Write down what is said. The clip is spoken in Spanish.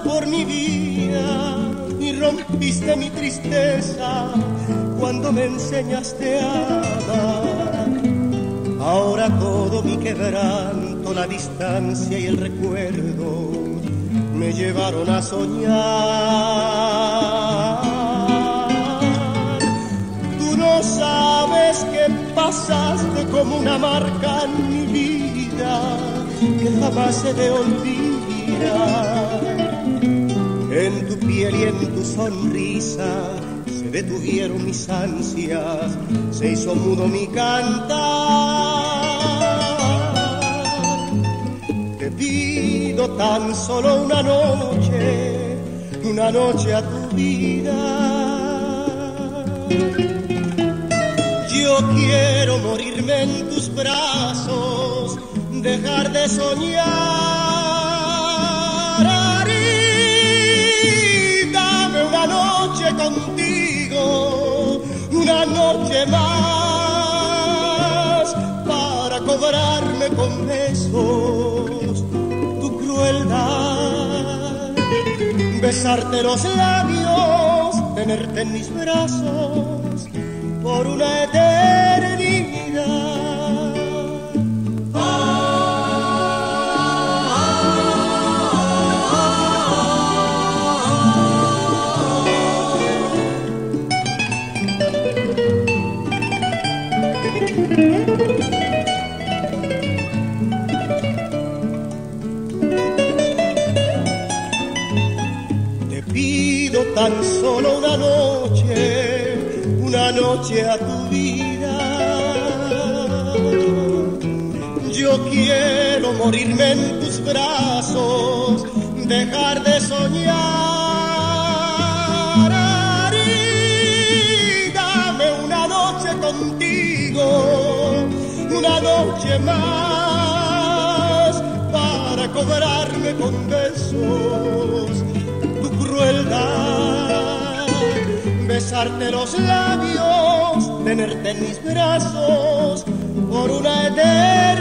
por mi vida y rompiste mi tristeza cuando me enseñaste a amar. Ahora todo mi quebranto, la distancia y el recuerdo me llevaron a soñar. Tú no sabes que pasaste como una marca en mi vida que jamás se de olvidar. En tu piel y en tu sonrisa se detuvieron mis ansias, se hizo mudo mi cantar. Te pido tan solo una noche a tu vida. Yo quiero morirme en tus brazos, dejar de soñar. Ari, dame una noche contigo, una noche más, para cobrarme con besos tu crueldad. Besarte los labios, tenerte en mis brazos por una eternidad. Te pido tan solo una noche a tu vida. Yo quiero morirme en tus brazos, dejar de soñar. Ari, dame una noche contigo, una noche más, para cobrarme con besos tu crueldad. Besarte los labios, tenerte en mis brazos por una eternidad.